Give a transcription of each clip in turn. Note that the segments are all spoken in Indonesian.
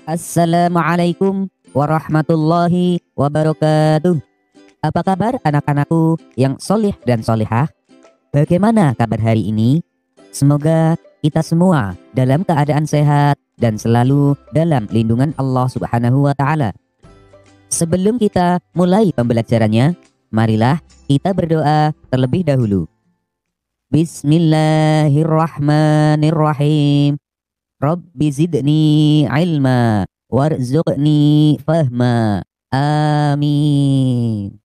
Assalamualaikum warahmatullahi wabarakatuh. Apa kabar anak-anakku yang solih dan solihah? Bagaimana kabar hari ini? Semoga kita semua dalam keadaan sehat dan selalu dalam lindungan Allah Subhanahu wa Ta'ala. Sebelum kita mulai pembelajarannya, marilah kita berdoa terlebih dahulu. Bismillahirrahmanirrahim. Rabbi zidni ilma warzuqni fahma. Amin.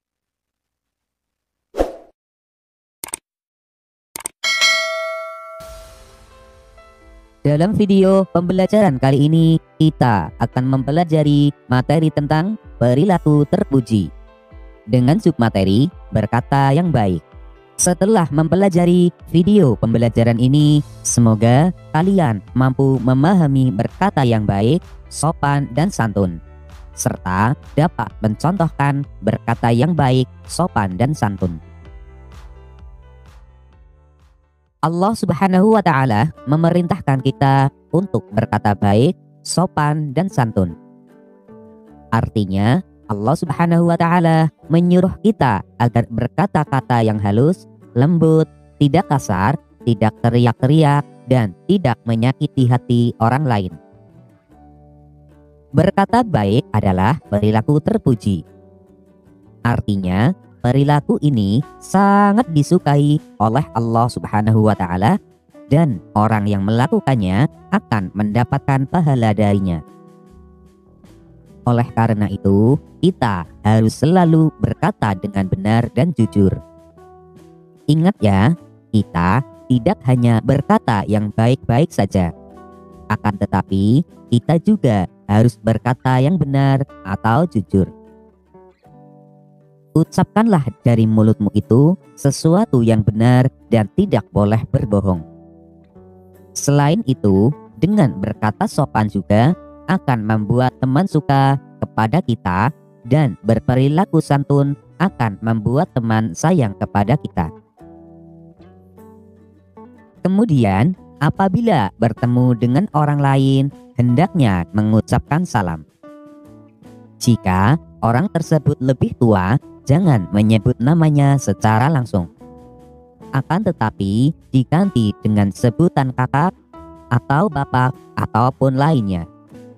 Dalam video pembelajaran kali ini, kita akan mempelajari materi tentang perilaku terpuji dengan submateri berkata yang baik. Setelah mempelajari video pembelajaran ini, semoga kalian mampu memahami berkata yang baik, sopan dan santun, serta dapat mencontohkan berkata yang baik, sopan dan santun. Allah Subhanahu wa Ta'ala memerintahkan kita untuk berkata baik, sopan dan santun. Artinya, Allah Subhanahu wa Ta'ala menyuruh kita agar berkata-kata yang halus, lembut, tidak kasar, tidak teriak-teriak, dan tidak menyakiti hati orang lain. Berkata baik adalah perilaku terpuji. Artinya, perilaku ini sangat disukai oleh Allah Subhanahu wa Ta'ala dan orang yang melakukannya akan mendapatkan pahala darinya. Oleh karena itu, kita harus selalu berkata dengan benar dan jujur. Ingat ya, kita tidak hanya berkata yang baik-baik saja. Akan tetapi, kita juga harus berkata yang benar atau jujur. Ucapkanlah dari mulutmu itu sesuatu yang benar dan tidak boleh berbohong. Selain itu, dengan berkata sopan juga akan membuat teman suka kepada kita, dan berperilaku santun akan membuat teman sayang kepada kita. Kemudian, apabila bertemu dengan orang lain, hendaknya mengucapkan salam. Jika orang tersebut lebih tua, jangan menyebut namanya secara langsung. Akan tetapi, diganti dengan sebutan kakak atau bapak ataupun lainnya.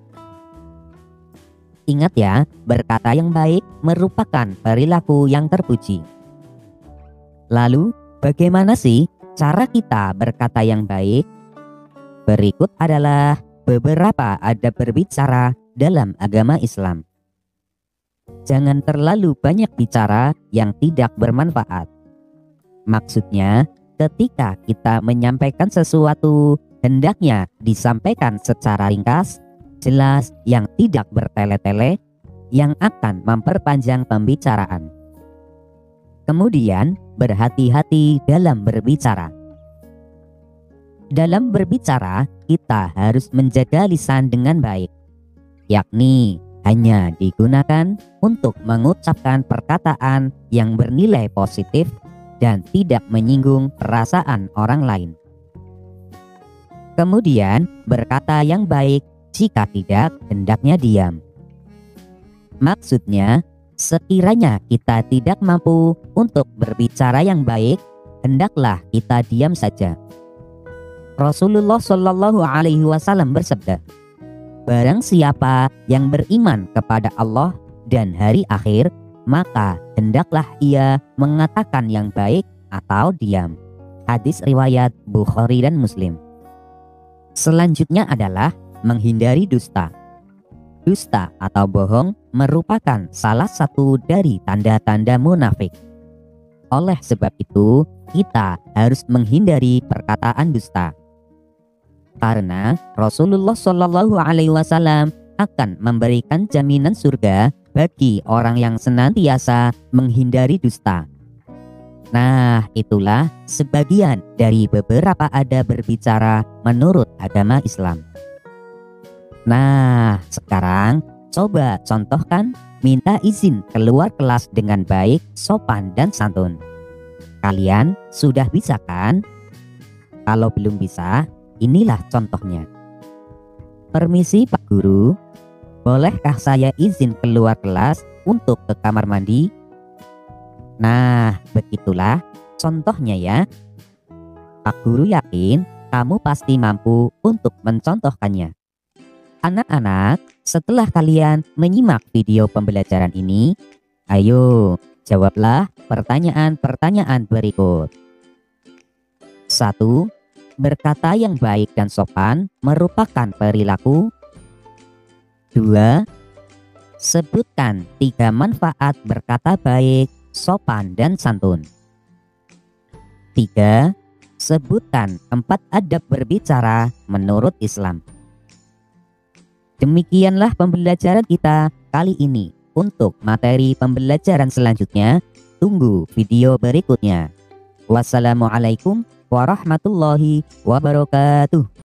Ingat ya, berkata yang baik merupakan perilaku yang terpuji. Lalu, bagaimana sih cara kita berkata yang baik? Berikut adalah beberapa adab berbicara dalam agama Islam. Jangan terlalu banyak bicara yang tidak bermanfaat. Maksudnya, ketika kita menyampaikan sesuatu, hendaknya disampaikan secara ringkas, jelas, yang tidak bertele-tele, yang akan memperpanjang pembicaraan. Kemudian, berhati-hati dalam berbicara. Dalam berbicara, kita harus menjaga lisan dengan baik, yakni hanya digunakan untuk mengucapkan perkataan yang bernilai positif dan tidak menyinggung perasaan orang lain. Kemudian, berkata yang baik. Jika tidak, hendaknya diam. Maksudnya, sekiranya kita tidak mampu untuk berbicara yang baik, hendaklah kita diam saja. Rasulullah Shallallahu Alaihi Wasallam bersabda, barang siapa yang beriman kepada Allah dan hari akhir, maka hendaklah ia mengatakan yang baik atau diam. Hadis riwayat Bukhari dan Muslim. Selanjutnya adalah menghindari dusta. Dusta atau bohong merupakan salah satu dari tanda-tanda munafik. Oleh sebab itu, kita harus menghindari perkataan dusta. Karena Rasulullah Shallallahu Alaihi Wasallam akan memberikan jaminan surga bagi orang yang senantiasa menghindari dusta. Nah, itulah sebagian dari beberapa adab berbicara menurut agama Islam. Nah, sekarang coba contohkan minta izin keluar kelas dengan baik, sopan, dan santun. Kalian sudah bisa kan? Kalau belum bisa, inilah contohnya. Permisi Pak Guru, Bolehkah saya izin keluar kelas untuk ke kamar mandi? Nah, begitulah contohnya ya. Pak Guru yakin kamu pasti mampu untuk mencontohkannya. Anak-anak, setelah kalian menyimak video pembelajaran ini, ayo jawablah pertanyaan-pertanyaan berikut. 1. Berkata yang baik dan sopan merupakan perilaku. 2. Sebutkan 3 manfaat berkata baik, sopan, dan santun. 3. Sebutkan 4 adab berbicara menurut Islam. Demikianlah pembelajaran kita kali ini. Untuk materi pembelajaran selanjutnya, tunggu video berikutnya. Wassalamualaikum warahmatullahi wabarakatuh.